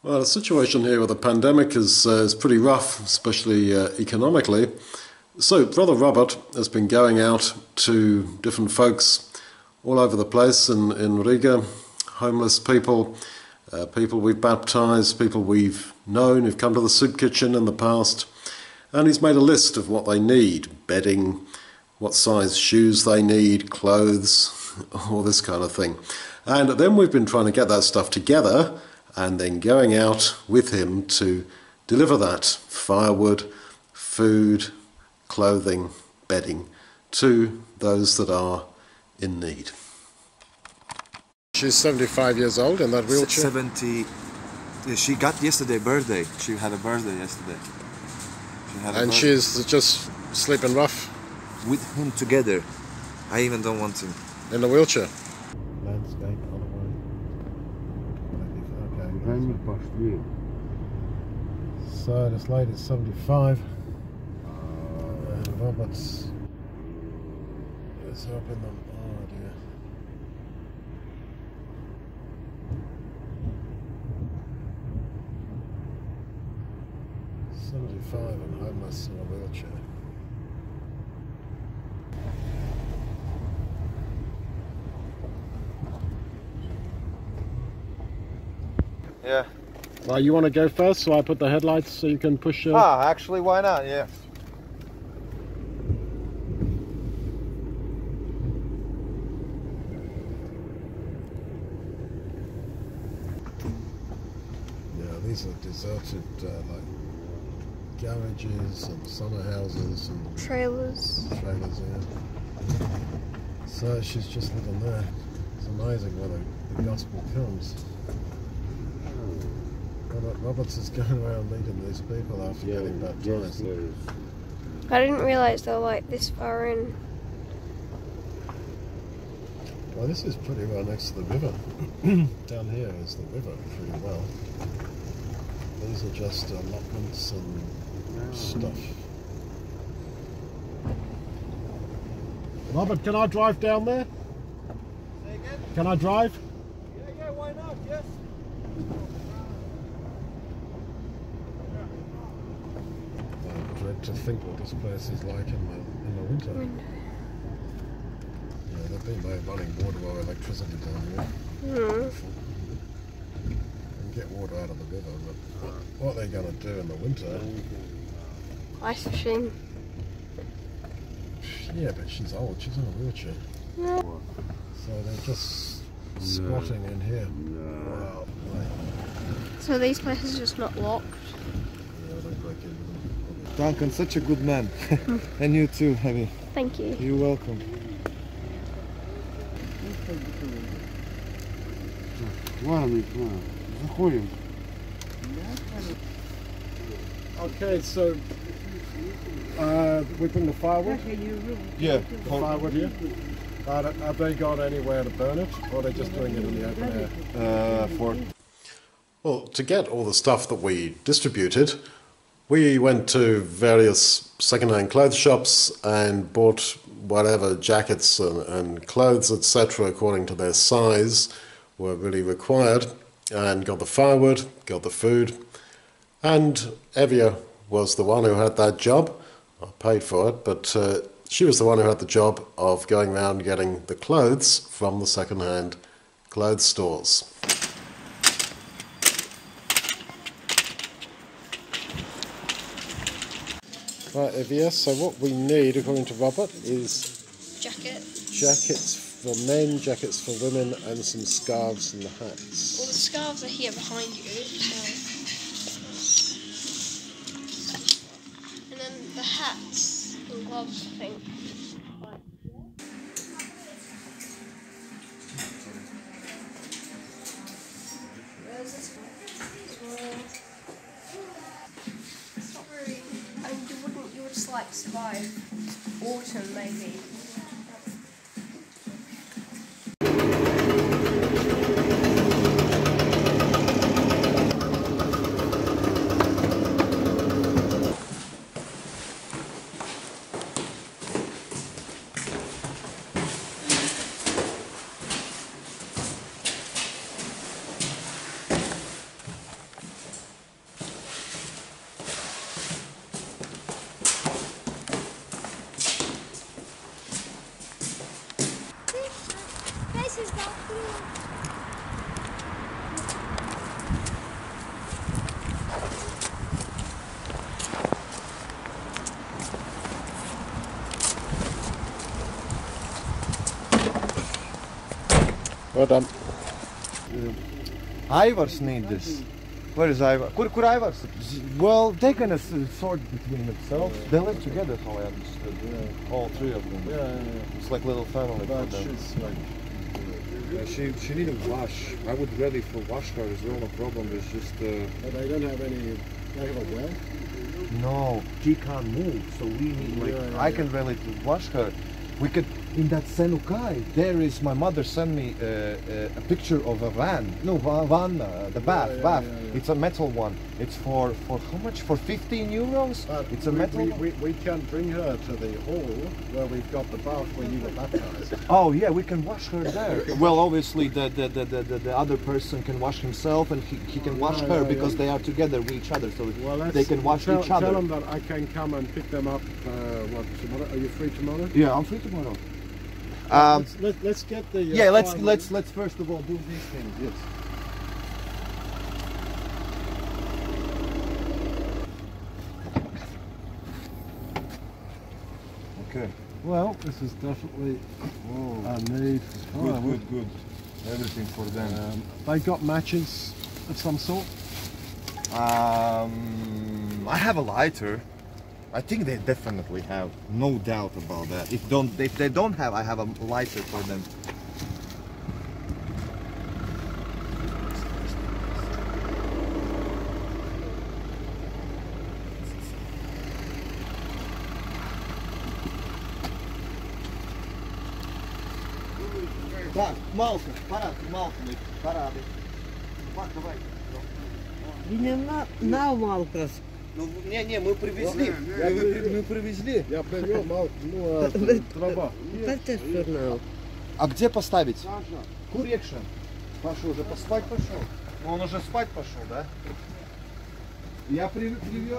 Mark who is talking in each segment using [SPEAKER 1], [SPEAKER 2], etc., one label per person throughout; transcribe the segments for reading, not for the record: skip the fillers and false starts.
[SPEAKER 1] Well, the situation here with the pandemic is pretty rough, especially economically. So, Brother Robert has been going out to different folks all over the place in Riga, homeless people, people we've baptised, people we've known who've come to the soup kitchen in the past, and he's made a list of what they need: bedding, what size shoes they need, clothes, all this kind of thing. And then we've been trying to get that stuff together and then going out with him to deliver that firewood, food, clothing, bedding to those that are in need. She's 75 years old in that wheelchair?
[SPEAKER 2] 70. She got yesterday birthday. She had a birthday yesterday.
[SPEAKER 1] And she's just sleeping rough?
[SPEAKER 2] With him together. I even don't want him.
[SPEAKER 1] In the wheelchair?
[SPEAKER 3] Landscape, so this lady's 75 and Robert's is up in the, oh dear. And homeless in a wheelchair.
[SPEAKER 2] Yeah.
[SPEAKER 3] Well, you want to go first, so I put the headlights so you can push your...
[SPEAKER 2] Actually, why not? Yeah.
[SPEAKER 3] Yeah, these are deserted, like, garages and summer houses and...
[SPEAKER 4] Trailers,
[SPEAKER 3] yeah. So she's just living there. It's amazing where the gospel comes. Roberts is going around meeting these people after getting baptised.
[SPEAKER 4] I didn't realise they were like this far in.
[SPEAKER 3] Well, this is pretty well next to the river. Down here is the river pretty well. These are just allotments and stuff. Robert, can I drive down there?
[SPEAKER 2] Say again?
[SPEAKER 3] Can I drive?
[SPEAKER 2] Yeah, why not? Yes.
[SPEAKER 3] I dread to think what this place is like in the winter. Yeah, there'd be no running water or electricity down here. And get water out of the river, but what they're going to do in the winter...
[SPEAKER 4] Ice fishing.
[SPEAKER 3] Yeah, but she's old, she's in a wheelchair.
[SPEAKER 4] No.
[SPEAKER 3] So they're just squatting in here. Wow.
[SPEAKER 4] So these places are just not locked?
[SPEAKER 3] Yeah, they break in.
[SPEAKER 2] Duncan, such a good man. And you too, Heavy.
[SPEAKER 4] Thank you.
[SPEAKER 2] You're welcome.
[SPEAKER 3] Okay, so we bring the firewood?
[SPEAKER 2] Yeah.
[SPEAKER 3] The firewood here? Have they got anywhere to burn it, or are they just doing it in the open air?
[SPEAKER 1] Well, to get all the stuff that we distributed, we went to various second-hand clothes shops and bought whatever jackets and clothes, etc., according to their size, were really required, and got the firewood, got the food, and Evia was the one who had that job. I paid for it, but she was the one who had the job of going around getting the clothes from the second-hand clothes stores.
[SPEAKER 3] Right, Evia, so what we need, according to Robert, is
[SPEAKER 4] Jackets.
[SPEAKER 3] for men, jackets for women, and some scarves and hats.
[SPEAKER 4] Well, the scarves are here behind you. And then the hats, the gloves, I think. Where's this one? It's not very... I mean, you would just like survive autumn, maybe.
[SPEAKER 3] Well done.
[SPEAKER 2] Ivars need this. Where is Ivar? Kur Ivars? Well, they're gonna sort between themselves. They live together, how I understood. Yeah. All three of them.
[SPEAKER 3] Yeah.
[SPEAKER 2] It's like little family.
[SPEAKER 3] But she's like...
[SPEAKER 2] She need a wash. I would ready for wash her as well. No problem. It's just.
[SPEAKER 3] But they don't have any... They have a well?
[SPEAKER 2] No, she can't move. So we need like I can really to wash her. We could in that Senukai. There is my mother sent me a picture of a van. No, van. The bath. Bath. It's a metal one. It's for how much? For 15 euros. It's a metal.
[SPEAKER 3] We can bring her to the hall where we've got the bath where you were baptized.
[SPEAKER 2] Oh yeah, we can wash her there. Well, obviously the other person can wash himself and he can wash her because they are together with each other, so they can wash each other.
[SPEAKER 3] Tell them that I can come and pick them up. What, tomorrow? Are you free tomorrow?
[SPEAKER 2] Yeah, I'm free tomorrow.
[SPEAKER 3] Let's get the.
[SPEAKER 2] Yeah, let's first of all do these things. Yes. Okay.
[SPEAKER 3] Well, this is definitely a need.
[SPEAKER 2] Good. Everything for them.
[SPEAKER 3] They got matches of some sort.
[SPEAKER 2] I have a lighter. I think they definitely have, no doubt about that. If they don't have, I have a lighter for them. Так, Малка, парады. Давай.
[SPEAKER 5] На Малкас.
[SPEAKER 2] Ну, не, мы привезли. Мы привезли.
[SPEAKER 3] Я привел дрова.
[SPEAKER 2] А где поставить? Курекшн. Паша уже поспать пошел. Он уже спать пошел, да? Я привез.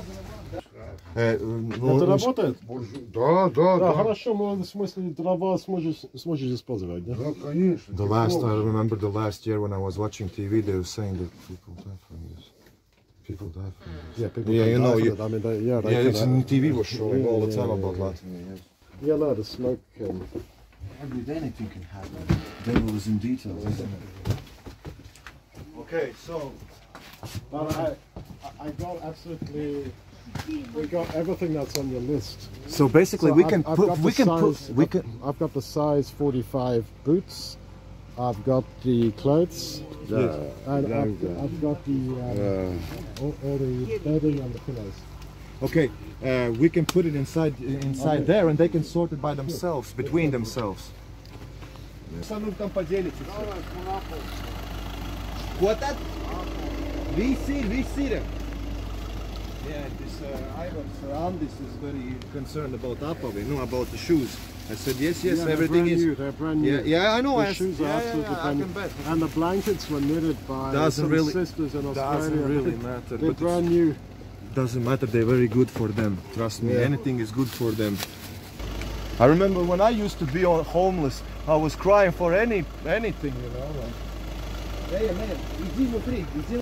[SPEAKER 3] Это работает?
[SPEAKER 2] Да.
[SPEAKER 3] Хорошо, в смысле дрова сможешь использовать, да?
[SPEAKER 2] Да, конечно. I remember the last year when I was watching TV, they were saying that people die from this. People die from this.
[SPEAKER 3] Yeah, people
[SPEAKER 2] you know,
[SPEAKER 3] I mean,
[SPEAKER 2] it's in TV was showing all the time about Latvia.
[SPEAKER 3] Yeah, no, the smoke.
[SPEAKER 2] Every day anything can happen. Devil is in details, isn't it? Okay, so.
[SPEAKER 3] But I got absolutely. We got everything that's on your list.
[SPEAKER 2] So basically,
[SPEAKER 3] I've got the size 45 boots. I've got the clothes. And I've got the all the bedding and the pillows.
[SPEAKER 2] Okay, we can put it inside there, and they can sort it by themselves, between themselves. What that? Visir. Yeah, this Andis is very concerned about Apavi, no, about the shoes. I said yes, everything is.
[SPEAKER 3] They're brand new.
[SPEAKER 2] Yeah, I know.
[SPEAKER 3] The shoes are absolutely brand new. And the blankets were knitted by some sisters in Australia.
[SPEAKER 2] Doesn't really matter.
[SPEAKER 3] They're brand new.
[SPEAKER 2] Doesn't matter. They're very good for them. Trust me. Anything is good for them. I remember when I used to be homeless, I was crying for anything, you know. Like, hey man, иди внутри, иди.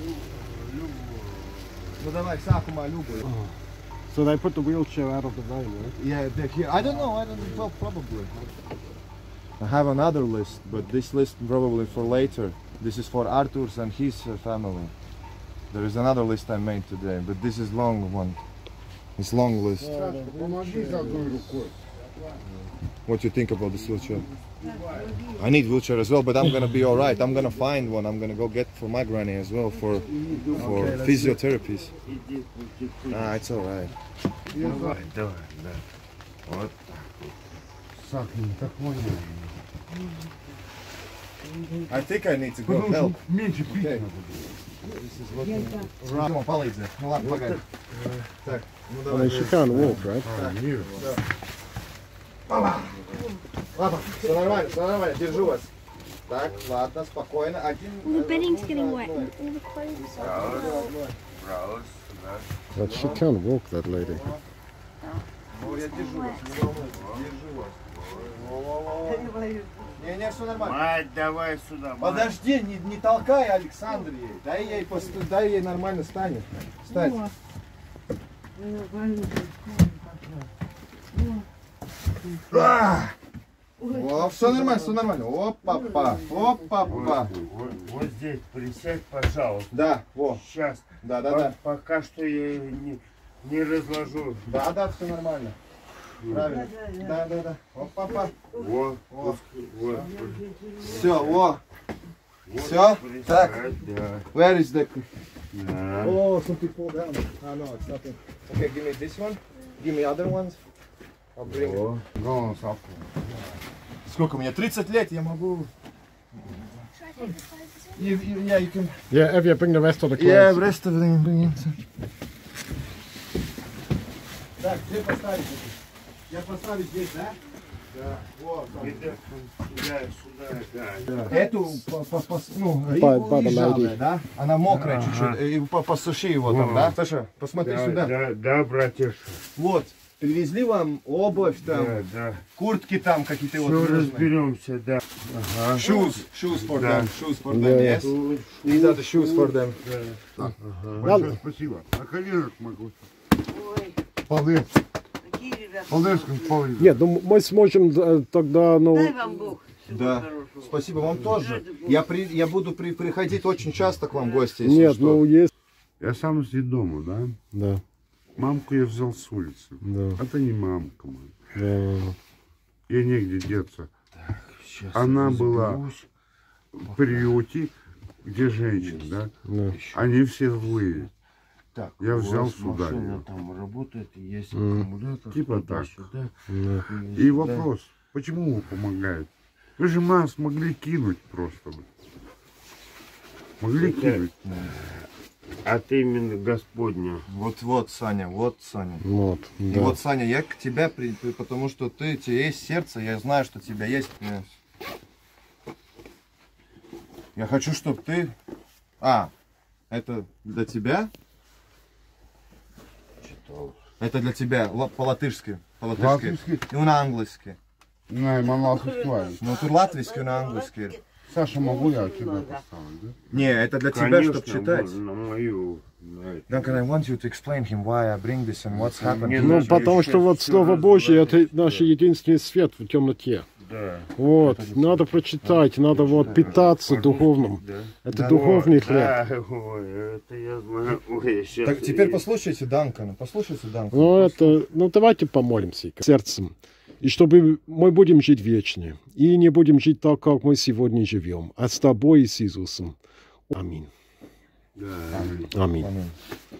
[SPEAKER 2] Ну давай, сакума любой.
[SPEAKER 3] So they put the wheelchair out of the rain, right?
[SPEAKER 2] Yeah, they're here. I don't know. Well, probably. I have another list, but this list probably for later. This is for Artur's and his family. There is another list I made today, but this is long one. It's long list. What do you think about this wheelchair? I need wheelchair as well, but I'm gonna be all right. I'm gonna find one. I'm gonna go get for my granny as well for physiotherapies. Ah, it's all right. I think I need to go help. Okay. This is what
[SPEAKER 3] I mean, she can't walk, right?
[SPEAKER 2] Ладно, все нормально, держу вас. Так, ладно, спокойно.
[SPEAKER 4] All the bedding's getting wet and all the clothes are.
[SPEAKER 3] But she can't walk, that lady.
[SPEAKER 2] Я держу вас. Не, все нормально.
[SPEAKER 5] Мать, давай сюда.
[SPEAKER 2] Подожди, не толкай, Александр, ей. Дай ей нормально станет. Встать. О, все нормально. Опа-па, опа-па.
[SPEAKER 5] Вот здесь присядь, пожалуйста.
[SPEAKER 2] Да, во.
[SPEAKER 5] Сейчас.
[SPEAKER 2] Да.
[SPEAKER 5] Пока что я не разложу.
[SPEAKER 2] Да, все нормально. Правильно. Да. Опа-па.
[SPEAKER 5] Вот.
[SPEAKER 2] Все, во. Все? Так.
[SPEAKER 5] Да.
[SPEAKER 2] Where is the...
[SPEAKER 5] Да.
[SPEAKER 2] Oh, something fall down. Ah, no, it's nothing. Okay, give me this one. Give me other ones. I'll bring it.
[SPEAKER 5] Ну, сапку.
[SPEAKER 2] Сколько мне? 30 лет, я могу...
[SPEAKER 4] Should I take the clothes as well?
[SPEAKER 2] Yeah, you can...
[SPEAKER 3] Yeah, Evia, bring the rest of the clothes.
[SPEAKER 2] Yeah, rest of them bring it. Так, где поставить? Я поставлю здесь, да? Да. Вот.
[SPEAKER 5] Сюда.
[SPEAKER 2] Эту, ну,
[SPEAKER 3] By the
[SPEAKER 2] рыбу
[SPEAKER 3] lady.
[SPEAKER 2] да? Она мокрая чуть-чуть. И посуши его там, да? Саша, посмотри сюда.
[SPEAKER 5] Да, братиш.
[SPEAKER 2] Вот. Привезли вам обувь там,
[SPEAKER 5] Да.
[SPEAKER 2] куртки там какие-то вот.
[SPEAKER 5] Все
[SPEAKER 2] нужные.
[SPEAKER 5] разберемся, да. Ага.
[SPEAKER 2] Shoes for
[SPEAKER 5] Да.
[SPEAKER 2] them, shoes for them, yes. These are the shoes for them.
[SPEAKER 3] Ладно.
[SPEAKER 6] Спасибо. А коленок могу.
[SPEAKER 5] Ой,
[SPEAKER 6] Полы.
[SPEAKER 5] какие ребята.
[SPEAKER 6] Полы, полы.
[SPEAKER 3] Нет, ну мы сможем тогда, ну...
[SPEAKER 5] Дай вам Бог. Всего
[SPEAKER 2] Да.
[SPEAKER 5] хорошего.
[SPEAKER 2] Спасибо вам тоже. Я буду приходить очень часто к вам в гости, если
[SPEAKER 3] Нет,
[SPEAKER 2] что.
[SPEAKER 3] ну есть...
[SPEAKER 6] Я сам из детдома, да?
[SPEAKER 3] Да,
[SPEAKER 6] Мамку я взял с улицы.
[SPEAKER 3] да,
[SPEAKER 6] Это не мамка моя.
[SPEAKER 3] да.
[SPEAKER 6] Ей негде деться.
[SPEAKER 5] Сейчас
[SPEAKER 6] Она была
[SPEAKER 5] разберусь.
[SPEAKER 6] в приюте, где женщин, да?
[SPEAKER 3] Да.
[SPEAKER 6] Они все злые.
[SPEAKER 5] Так,
[SPEAKER 6] Я
[SPEAKER 5] у
[SPEAKER 6] взял
[SPEAKER 5] вас
[SPEAKER 6] сюда
[SPEAKER 5] машина
[SPEAKER 6] её.
[SPEAKER 5] там работает, есть
[SPEAKER 3] Мгм.
[SPEAKER 5] аккумулятор.
[SPEAKER 6] Типа
[SPEAKER 5] туда,
[SPEAKER 6] так.
[SPEAKER 5] Сюда,
[SPEAKER 3] Да.
[SPEAKER 6] И
[SPEAKER 5] сюда.
[SPEAKER 6] вопрос, почему вы помогаете? Вы же нас могли кинуть просто. Могли
[SPEAKER 5] Это-
[SPEAKER 6] кинуть.
[SPEAKER 5] От имени Господня.
[SPEAKER 2] Вот, Саня, вот, Саня.
[SPEAKER 3] Вот,
[SPEAKER 2] И
[SPEAKER 3] да.
[SPEAKER 2] вот, Саня, я к тебе, потому что тебе есть сердце, я знаю, что у тебя есть. Я хочу, чтобы ты... А, это для тебя?
[SPEAKER 5] Читал.
[SPEAKER 2] Это для тебя, по-латышски.
[SPEAKER 6] Латвийский?
[SPEAKER 2] И на английский.
[SPEAKER 6] Не, мама слышит.
[SPEAKER 2] Ну, тут латвийский, на английский.
[SPEAKER 6] Саша, могу я тебя поставить, да?
[SPEAKER 2] Не, это для тебя,
[SPEAKER 5] Конечно,
[SPEAKER 2] чтобы читать.
[SPEAKER 5] можно на мою. на эту.
[SPEAKER 2] Duncan, I want you to explain him why I bring this and what's happened.
[SPEAKER 5] Мне
[SPEAKER 3] Ну,
[SPEAKER 5] нужно
[SPEAKER 3] потому
[SPEAKER 5] еще
[SPEAKER 3] что вот
[SPEAKER 5] всё
[SPEAKER 3] Слово Божье — это
[SPEAKER 5] разложить.
[SPEAKER 3] наш единственный свет в темноте.
[SPEAKER 5] Да.
[SPEAKER 3] Вот, надо прочитать, надо вот питаться духовным.
[SPEAKER 5] Да.
[SPEAKER 3] Это
[SPEAKER 2] Да.
[SPEAKER 3] духовный хлеб.
[SPEAKER 5] Да, ой, это я знаю. Ой, сейчас.
[SPEAKER 2] Так, теперь послушайте Данкана, послушайте Данкана.
[SPEAKER 3] Ну, это, ну, давайте помолимся сердцем. И чтобы мы будем жить вечно. И не будем жить так, как мы сегодня живем. А с тобой и с Иисусом. Аминь.
[SPEAKER 6] Да.
[SPEAKER 3] Аминь.
[SPEAKER 2] Аминь.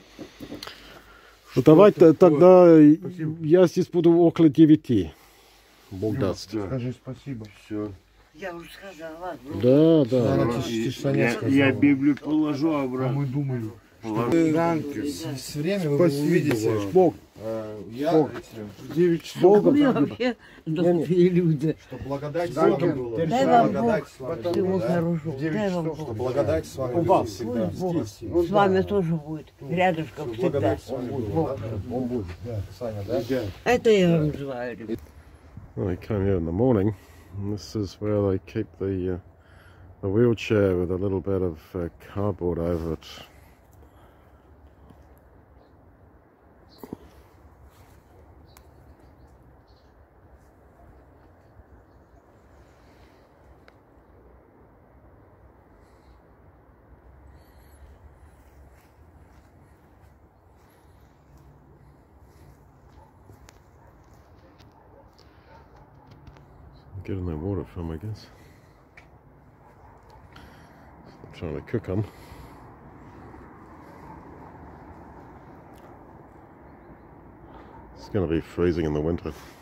[SPEAKER 3] Ну, давайте тогда я здесь буду около 9. Бог даст.
[SPEAKER 2] Скажи спасибо.
[SPEAKER 5] Все.
[SPEAKER 7] Я уже сказала.
[SPEAKER 3] Да, да.
[SPEAKER 2] Наверное, Тишаня
[SPEAKER 5] Я
[SPEAKER 2] сказала.
[SPEAKER 5] Библию положу обратно.
[SPEAKER 6] думали.
[SPEAKER 2] С время вы увидите.
[SPEAKER 3] Бог.
[SPEAKER 2] Я,
[SPEAKER 6] 9 часов.
[SPEAKER 3] Богом.
[SPEAKER 7] Вы вообще добрые люди.
[SPEAKER 2] что благодать с
[SPEAKER 6] Данкан.
[SPEAKER 2] вами была.
[SPEAKER 7] Дай вам
[SPEAKER 2] Благодать
[SPEAKER 7] Бог
[SPEAKER 2] с вами
[SPEAKER 7] всего
[SPEAKER 2] была, да?
[SPEAKER 7] хорошего. Дай вам
[SPEAKER 2] Что
[SPEAKER 7] Бог.
[SPEAKER 2] благодать с вами
[SPEAKER 3] У
[SPEAKER 2] была
[SPEAKER 3] вас.
[SPEAKER 2] всегда.
[SPEAKER 7] Бог
[SPEAKER 2] Здесь.
[SPEAKER 7] с вами тоже будет. Рядышком всегда.
[SPEAKER 2] Благодать с вами была, да?
[SPEAKER 3] Он будет.
[SPEAKER 2] Саня, да?
[SPEAKER 7] Это я вам желаю, ребята.
[SPEAKER 3] Well, I came here in the morning, and this is where they keep the wheelchair with a little bit of cardboard over it. Getting that water from, I guess. I'm trying to cook on. It's going to be freezing in the winter.